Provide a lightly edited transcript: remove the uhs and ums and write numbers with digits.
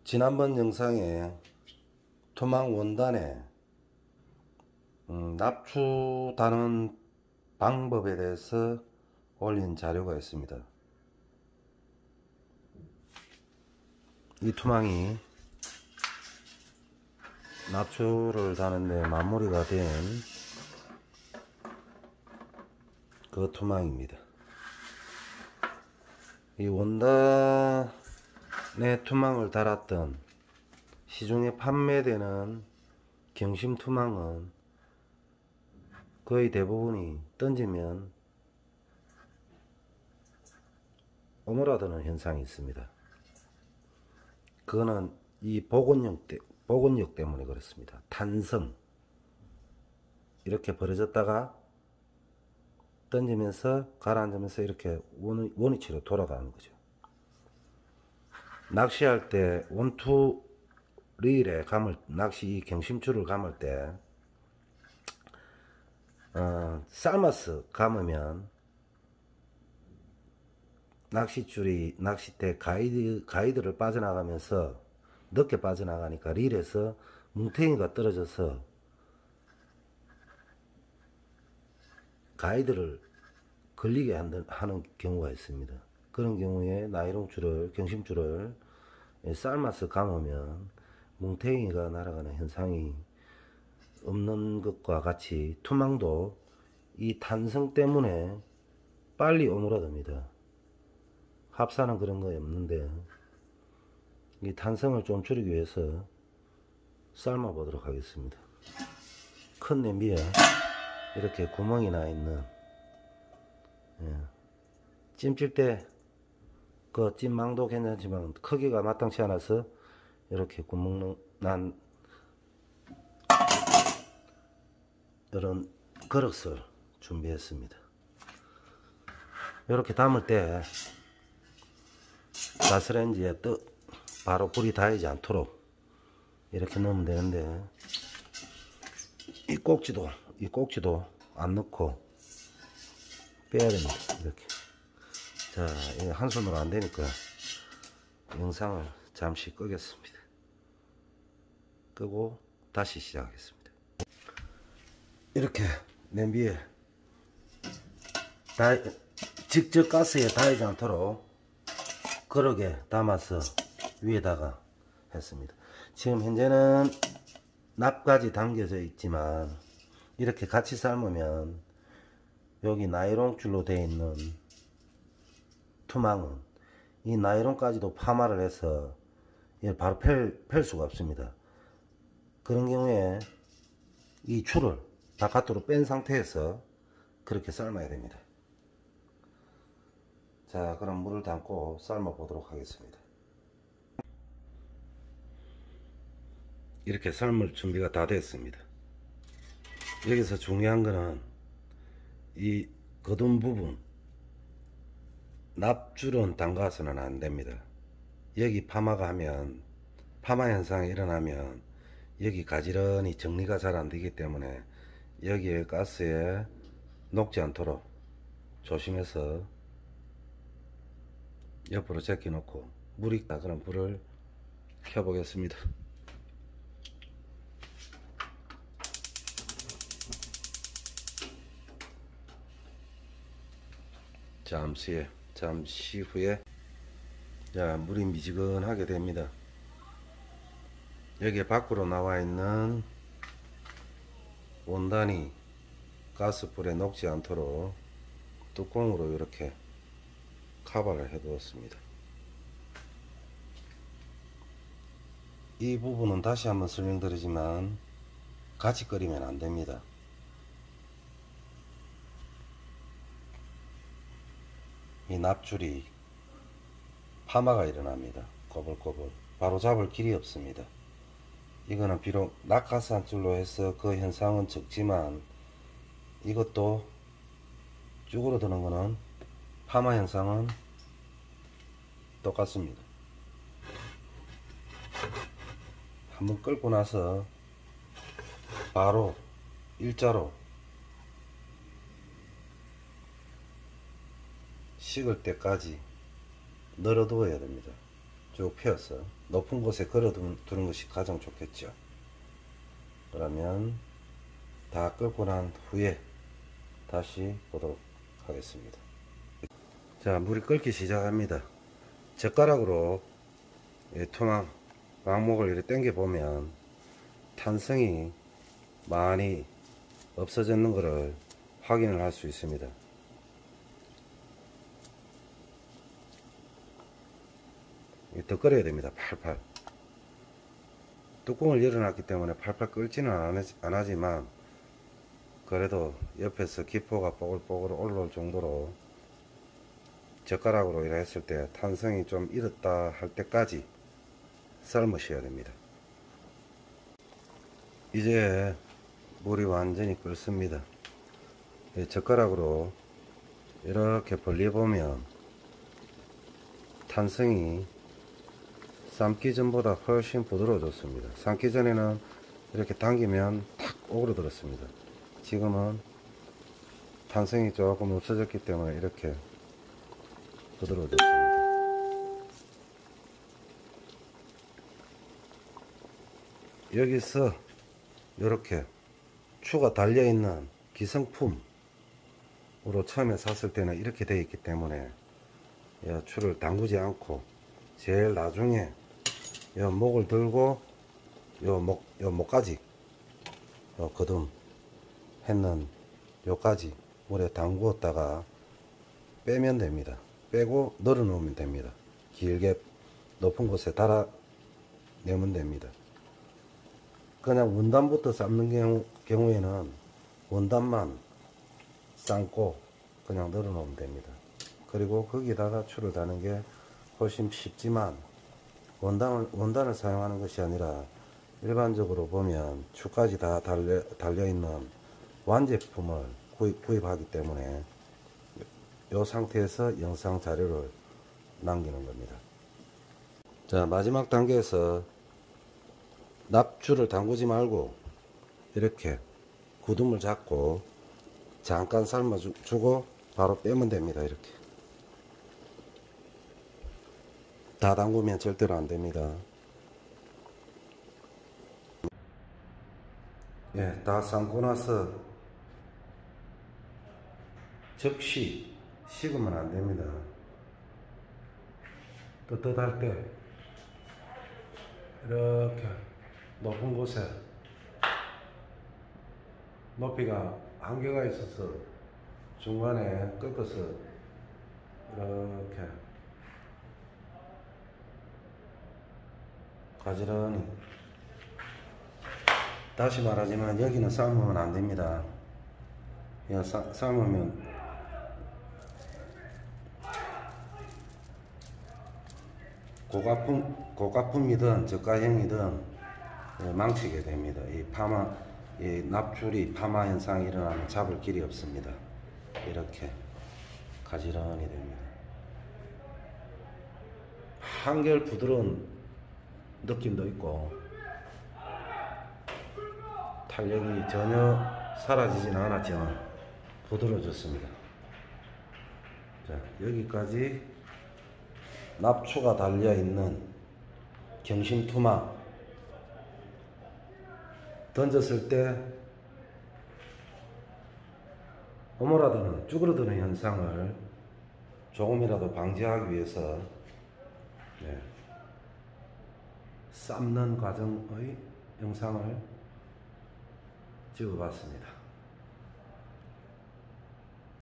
지난번 영상에 투망 원단에 납추 다는 방법에 대해서 올린 자료가 있습니다. 이 투망이 납추를 다는데 마무리가 된 그 투망입니다. 이 원단에 투망을 달았던 시중에 판매되는 경심 투망은 거의 대부분이 던지면 오므라드는 현상이 있습니다. 그거는 이 복원력 때문에 그렇습니다. 탄성, 이렇게 벌어졌다가 던지면서 가라앉으면서 이렇게 원위치로 돌아가는 거죠. 낚시할 때 원투 릴에 낚시 경심줄을 감을 때 삶아서 감으면 낚싯줄이 낚싯대 가이드를 빠져나가면서 늦게 빠져나가니까 릴에서 뭉탱이가 떨어져서 가이드를 걸리게 하는 경우가 있습니다. 그런 경우에 나이롱 줄을, 경심줄을 삶아서 감으면 뭉탱이가 날아가는 현상이 없는 것과 같이 투망도 이 탄성 때문에 빨리 오므라듭니다. 합사는 그런 거 없는데 이 탄성을 좀 줄이기 위해서 삶아 보도록 하겠습니다. 큰 냄비에 이렇게 구멍이 나 있는, 찜질 때 그 찜망도 괜찮지만 크기가 마땅치 않아서 이렇게 구멍 난 이런 그릇을 준비했습니다. 이렇게 담을 때 가스레인지에 바로 불이 닿지 않도록 이렇게 넣으면 되는데, 이 꼭지도 안 넣고 빼야 됩니다. 이렇게. 자, 이거 한 손으로 안 되니까 영상을 잠시 끄겠습니다. 끄고 다시 시작하겠습니다. 이렇게 냄비에 직접 가스에 닿지 않도록 그릇에 담아서 위에다가 했습니다. 지금 현재는 납까지 담겨져 있지만 이렇게 같이 삶으면 여기 나이롱 줄로 되어 있는 투망은 이 나이롱까지도 파마를 해서 바로 펼 수가 없습니다. 그런 경우에 이 줄을 바깥으로 뺀 상태에서 그렇게 삶아야 됩니다. 자, 그럼 물을 담고 삶아 보도록 하겠습니다. 이렇게 삶을 준비가 다 됐습니다. 여기서 중요한 거는 이 거둔 부분, 납줄은 담가서는 안 됩니다. 여기 파마 현상이 일어나면 여기 가지런히 정리가 잘 안 되기 때문에 여기에 가스에 녹지 않도록 조심해서 옆으로 제껴 놓고 물이 있다 그럼 불을 켜 보겠습니다. 잠시 후에 자, 물이 미지근하게 됩니다. 여기에 밖으로 나와 있는 원단이 가스불에 녹지 않도록 뚜껑으로 이렇게 커버를 해 두었습니다. 이 부분은 다시 한번 설명드리지만 같이 끓이면 안 됩니다. 이 납줄이 파마가 일어납니다. 꼬불꼬불. 바로 잡을 길이 없습니다. 이거는 비록 낙하산 줄로 해서 그 현상은 적지만 이것도 쭈그러드는 거는 파마 현상은 똑같습니다. 한번 끓고 나서 바로 일자로 식을 때까지 널어두어야 됩니다. 쭉 펴서 높은 곳에 걸어 두는 것이 가장 좋겠죠. 그러면 다 끓고 난 후에 다시 보도록 하겠습니다. 자, 물이 끓기 시작합니다. 젓가락으로 토막 망목을 이렇게 당겨 보면 탄성이 많이 없어졌는 것을 확인을 할 수 있습니다. 더 끓여야 됩니다. 팔팔. 뚜껑을 열어놨기 때문에 팔팔 끓지는 안 하지만 그래도 옆에서 기포가 뽀글뽀글 올라올 정도로 젓가락으로 이렇게 했을 때 탄성이 좀 잃었다 할 때까지 삶으셔야 됩니다. 이제 물이 완전히 끓습니다. 젓가락으로 이렇게 벌려보면 탄성이 삶기 전보다 훨씬 부드러워졌습니다. 삶기 전에는 이렇게 당기면 탁 오그라들었습니다. 지금은 탄성이 조금 없어졌기 때문에 이렇게 부드러워졌습니다. 여기서 이렇게 추가 달려있는 기성품으로 처음에 샀을 때는 이렇게 되어 있기 때문에 추를 담그지 않고 제일 나중에 요 목을 들고 요 목까지 거둠 했는 요까지 물에 담그었다가 빼면 됩니다. 빼고 널어 놓으면 됩니다. 길게 높은 곳에 달아 내면 됩니다. 그냥 원단부터 삶는 경우에는 원단만 삶고 그냥 널어 놓으면 됩니다. 그리고 거기다가 추를 다는 게 훨씬 쉽지만 원단을 사용하는 것이 아니라 일반적으로 보면 추까지 다 달려있는 완제품을 구입하기 때문에 이 상태에서 영상 자료를 남기는 겁니다. 자, 마지막 단계에서 납추를 담그지 말고 이렇게 구둠을 잡고 잠깐 삶아주고 바로 빼면 됩니다. 이렇게 다 담그면 절대로 안 됩니다. 다 삶고 나서 즉시 식으면 안 됩니다. 떳떳할 때 이렇게 높은 곳에 높이가 한계가 있어서 중간에 꺾어서 이렇게 가지런히, 다시 말하지만 여기는 삶으면 안 됩니다. 삶으면 고가품이든 저가형이든 망치게 됩니다. 이 납줄이 파마 현상이 일어나면 잡을 길이 없습니다. 이렇게 가지런히 됩니다. 한결 부드러운 느낌도 있고 탄력이 전혀 사라지지는 않았지만 부드러워졌습니다. 자, 여기까지 납추가 달려있는 경심투마 던졌을 때 오므라드는 쭈그러드는 현상을 조금이라도 방지하기 위해서 삶는 과정의 영상을 찍어봤습니다.